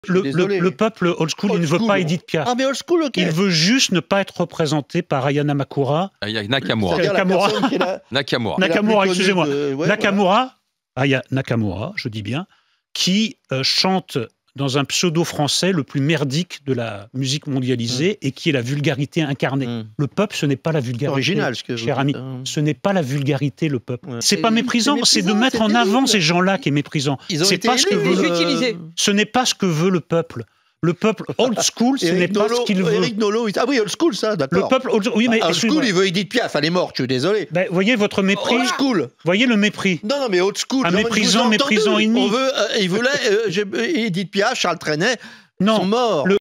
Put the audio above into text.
Le peuple old school, il ne veut pas Edith Piaf. Ah, mais old school, ok. Il veut juste ne pas être représenté par Aya Nakamura. Nakamura. Nakamura, excusez-moi. Nakamura, Aya Nakamura, je dis bien, qui chante dans un pseudo-français le plus merdique de la musique mondialisée et qui est la vulgarité incarnée. Le peuple, ce n'est pas la vulgarité. Original, cher ami. Ce n'est pas la vulgarité, le peuple. C'est pas méprisant, c'est de mettre en avant ces gens-là qui est méprisant. C'est pas ce que veut ce n'est pas ce que veut le peuple. Le peuple old school, ce n'est pas ce qu'il veut. Éric Nolot, ah oui, old school, ça, d'accord. Le peuple oui, mais old school, il veut Edith Piaf, elle est morte, je suis désolé. Ben, voyez votre mépris. Old school. Voyez le mépris. Non, mais old school. Un méprisant ennemi. Il voulait Edith Piaf, Charles Trenet, sont morts.